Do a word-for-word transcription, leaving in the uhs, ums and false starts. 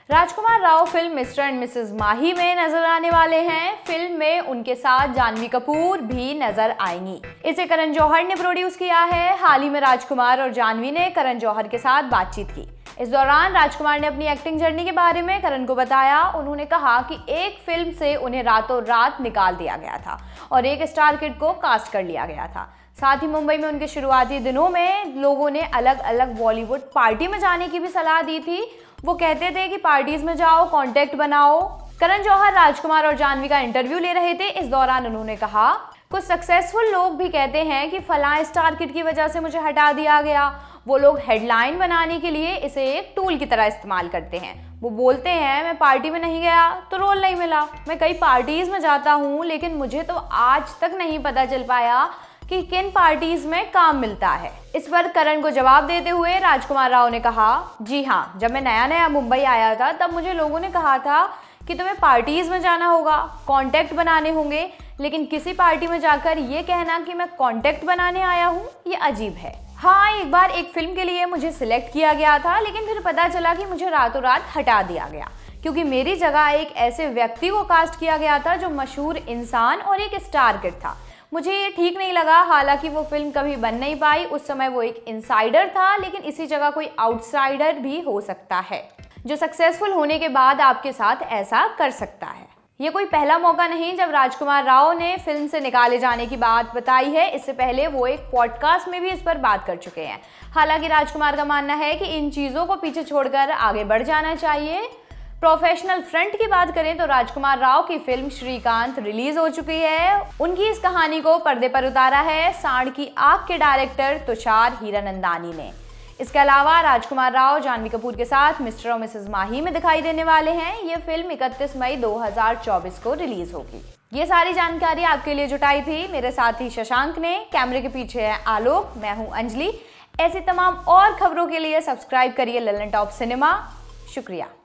Rajkumar Rao film Mr and Mrs Mahi में नजर आने वाले हैं। फिल्म में उनके साथ जानवी कपूर भी नजर आएंगी। इसे करण जौहर ने प्रोड्यूस किया है। हाल ही में राजकुमार और जानवी ने करण जौहर के साथ बातचीत की। इस दौरान राजकुमार ने अपनी एक्टिंग जर्नी के बारे में करण को बताया। उन्होंने कहा कि एक फिल्म से उन्हें रातों रात निकाल दिया गया था और एक स्टार किड को कास्ट कर लिया गया था। साथ ही मुंबई में उनके शुरुआती दिनों में लोगों ने अलग अलग बॉलीवुड पार्टी में जाने की भी सलाह दी थी। वो कहते थे कि पार्टीज में जाओ, कांटेक्ट बनाओ। करण जौहर राजकुमार और जानवी का इंटरव्यू ले रहे थे। इस दौरान उन्होंने कहा, कुछ सक्सेसफुल लोग भी कहते हैं कि फलां स्टार किड की वजह से मुझे हटा दिया गया। वो लोग हेडलाइन बनाने के लिए इसे एक टूल की तरह इस्तेमाल करते हैं। वो बोलते हैं मैं पार्टी में नहीं गया तो रोल नहीं मिला। मैं कई पार्टीज में जाता हूँ, लेकिन मुझे तो आज तक नहीं पता चल पाया कि किन पार्टीज में काम मिलता है। इस पर करण को जवाब देते हुए राजकुमार राव ने कहा, जी हाँ, जब मैं नया नया मुंबई आया था तब मुझे लोगों ने कहा था कि तुम्हें पार्टीज में जाना होगा, कांटेक्ट बनाने होंगे, लेकिन किसी पार्टी में जाकर ये कहना कि मैं कांटेक्ट बनाने आया हूँ, ये अजीब है। हाँ, एक बार एक फिल्म के लिए मुझे सिलेक्ट किया गया था, लेकिन फिर पता चला कि मुझे रातों रात हटा दिया गया क्योंकि मेरी जगह एक ऐसे व्यक्ति को कास्ट किया गया था जो मशहूर इंसान और एक स्टार किड था। मुझे ये ठीक नहीं लगा। हालांकि वो फिल्म कभी बन नहीं पाई। उस समय वो एक इनसाइडर था, लेकिन इसी जगह कोई आउटसाइडर भी हो सकता है जो सक्सेसफुल होने के बाद आपके साथ ऐसा कर सकता है। ये कोई पहला मौका नहीं जब राजकुमार राव ने फिल्म से निकाले जाने की बात बताई है। इससे पहले वो एक पॉडकास्ट में भी इस पर बात कर चुके हैं। हालांकि राजकुमार का मानना है कि इन चीज़ों को पीछे छोड़कर आगे बढ़ जाना चाहिए। प्रोफेशनल फ्रंट की बात करें तो राजकुमार राव की फिल्म श्रीकांत रिलीज हो चुकी है। उनकी इस कहानी को पर्दे पर उतारा है सांड की आंख के डायरेक्टर तुषार हीरानंदानी ने। इसके अलावा राजकुमार राव जानवी कपूर के साथ मिस्टर और मिसेस माही में दिखाई देने वाले हैं। ये फिल्म इकतीस मई दो हज़ार चौबीस को रिलीज होगी। ये सारी जानकारी आपके लिए जुटाई थी मेरे साथी शशांक ने। कैमरे के पीछे है आलोक, मैं हूँ अंजलि। ऐसी तमाम और खबरों के लिए सब्सक्राइब करिए ललन टॉप सिनेमा। शुक्रिया।